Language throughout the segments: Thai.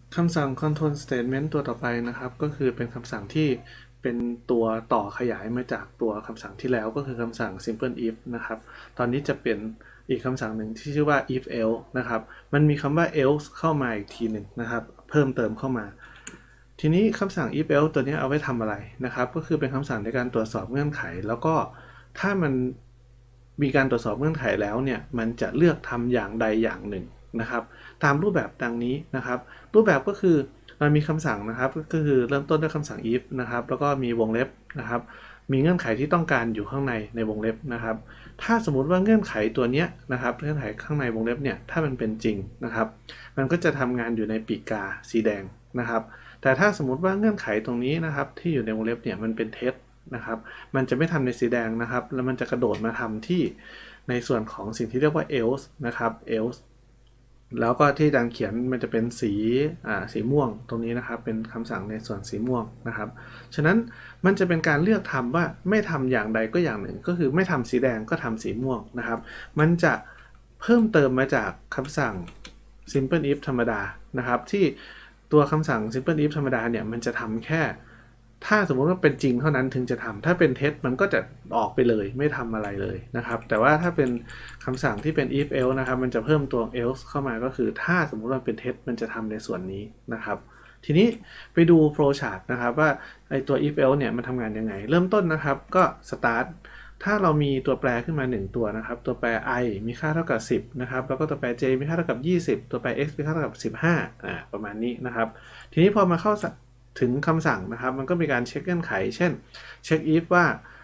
คำสั่ง control statement ตัวต่อไปนะครับก็คือเป็นคำสั่งที่เป็นตัวต่อขยายมาจากตัวคำสั่งที่แล้วก็คือคำสั่ง simple if นะครับตอนนี้จะเป็นอีกคำสั่งหนึ่งที่ชื่อว่า if else นะครับมันมีคำว่า else เข้ามาอีกทีหนึ่งนะครับเพิ่มเติมเข้ามาทีนี้คำสั่ง if else ตัวนี้เอาไว้ทำอะไรนะครับก็คือเป็นคำสั่งในการตรวจสอบเงื่อนไขแล้วก็ถ้ามันมีการตรวจสอบเงื่อนไขแล้วเนี่ยมันจะเลือกทำอย่างใดอย่างหนึ่งนะครับตามรูปแบบดังนี้นะครับรูปแบบก็คือมันมีคำสั่งนะครับก็คือเริ่มต้นด้วยคำสั่ง if นะครับแล้วก็มีวงเล็บนะครับมีเงื่อนไขที่ต้องการอยู่ข้างในวงเล็บนะครับถ้าสมมุติว่าเงื่อนไขตัวนี้นะครับเงื่อนไขข้างในวงเล็บเนี่ยถ้ามันเป็นจริงนะครับมันก็จะทำงานอยู่ในปีกกาสีแดงนะครับแต่ถ้าสมมุติว่าเงื่อนไขตรงนี้นะครับที่อยู่ในวงเล็บเนี่ยมันเป็นเท็จนะครับมันจะไม่ทำในสีแดงนะครับแล้วมันจะกระโดดมาทำที่ในส่วนของสิ่งที่เรียกว่า else นะครับ else แล้วก็ที่ดังเขียนมันจะเป็นสีม่วงตรงนี้นะครับเป็นคำสั่งในส่วนสีม่วงนะครับฉะนั้นมันจะเป็นการเลือกทำว่าไม่ทำอย่างใดก็อย่างหนึ่งก็คือไม่ทำสีแดงก็ทำสีม่วงนะครับมันจะเพิ่มเติมมาจากคำสั่ง simple if ธรรมดานะครับที่ตัวคำสั่ง simple if ธรรมดาเนี่ยมันจะทำแค่ถ้าสมมติว่าเป็นจริงเท่านั้นถึงจะทำถ้าเป็นเท็จมันก็จะออกไปเลยไม่ทำอะไรเลยนะครับแต่ว่าถ้าเป็นคำสั่งที่เป็น if else นะครับมันจะเพิ่มตัว else เข้ามาก็คือถ้าสมมุติว่าเป็นเท็จมันจะทำในส่วนนี้นะครับทีนี้ไปดู flow chart นะครับว่าไอตัว if else เนี่ยมันทำงานยังไงเริ่มต้นนะครับก็ start ถ้าเรามีตัวแปรขึ้นมา1ตัวนะครับตัวแปร i มีค่าเท่ากับ10นะครับแล้วก็ตัวแปร j มีค่าเท่ากับ20ตัวแปร x มีค่าเท่ากับ15ประมาณนี้นะครับทีนี้พอมาเข้าถึงคำสั่งนะครับมันก็มีการเช็คเงื่อนไขเช่นเช็ค if ว่า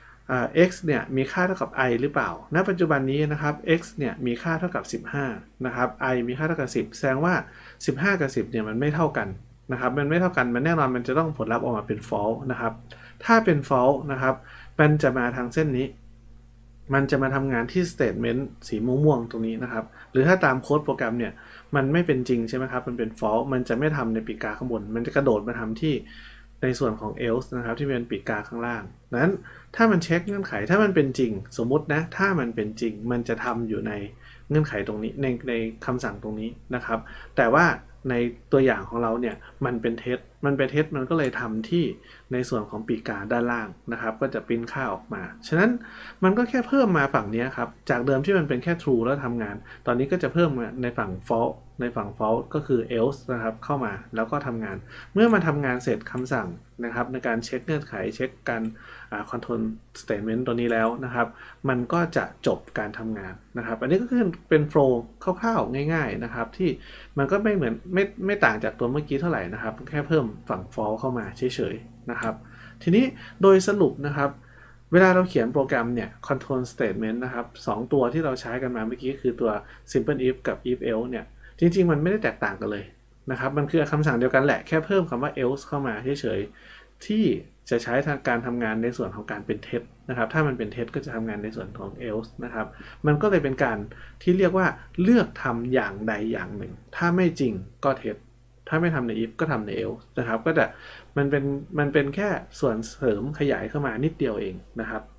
x เนี่ยมีค่าเท่ากับ i หรือเปล่าณปัจจุบันนี้นะครับ x เนี่ยมีค่าเท่ากับ15นะครับ i มีค่าเท่ากับ10แสดงว่า15กับ10เนี่ยมันไม่เท่ากันนะครับมันไม่เท่ากันมันแน่นอนมันจะต้องผลลัพธ์ออกมาเป็น false นะครับถ้าเป็น false นะครับมันจะมาทางเส้นนี้มันจะมาทำงานที่ statement สีม่วงๆตรงนี้นะครับหรือถ้าตามโค้ดโปรแกรมเนี่ยมันไม่เป็นจริงใช่ไหมครับมันเป็น false มันจะไม่ทำในปีกกาข้างบนมันจะกระโดดมาทำที่ในส่วนของ else นะครับที่เป็นปีกกาข้างล่างนั้นถ้ามันเช็คเงื่อนไขถ้ามันเป็นจริงสมมุตินะถ้ามันเป็นจริงมันจะทำอยู่ในเงื่อนไขตรงนี้ในคำสั่งตรงนี้นะครับแต่ว่าในตัวอย่างของเราเนี่ยมันเป็นเท็จมันก็เลยทำที่ในส่วนของปีกาด้านล่างนะครับก็จะปริ้นค่าออกมาฉะนั้นมันก็แค่เพิ่มมาฝั่งนี้ครับจากเดิมที่มันเป็นแค่ true แล้วทำงานตอนนี้ก็จะเพิ่มมาในฝั่ง false ในฝั่ง false ก็คือ else นะครับเข้ามาแล้วก็ทำงานเมื่อมาทำงานเสร็จคำสั่งนะครับในการเช็คเงื่อนไขเช็คการcontrol statement ตัวนี้แล้วนะครับมันก็จะจบการทำงานนะครับอันนี้ก็คือเป็น flow คร่าวๆง่ายๆนะครับที่มันก็ไม่เหมือนไม่ต่างจากตัวเมื่อกี้เท่าไหร่นะครับแค่เพิ่มฝั่ง false เข้ามาเฉยๆนะครับทีนี้โดยสรุปนะครับเวลาเราเขียนโปรแกรมเนี่ย control statement นะครับ2ตัวที่เราใช้กันมาเมื่อกี้คือตัว simple if กับ if else เนี่ยจริงๆมันไม่ได้แตกต่างกันเลยนะครับมันคือคำสั่งเดียวกันแหละแค่เพิ่มคำว่า else เข้ามาเฉยๆที่จะใช้ทางการทำงานในส่วนของการเป็นเท็จนะครับถ้ามันเป็นเท็จก็จะทำงานในส่วนของ else นะครับมันก็เลยเป็นการที่เรียกว่าเลือกทำอย่างใดอย่างหนึ่งถ้าไม่จริงก็เท็จถ้าไม่ทำใน if ก็ทำใน else นะครับก็จะมันเป็นแค่ส่วนเสริมขยายเข้ามานิดเดียวเองนะครับ